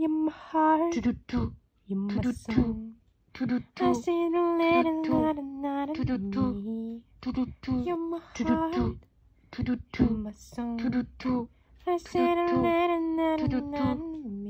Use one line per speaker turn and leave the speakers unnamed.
You're my heart, you're my song. I see the little light of me. You're my heart, you're my song. I see the little light of me.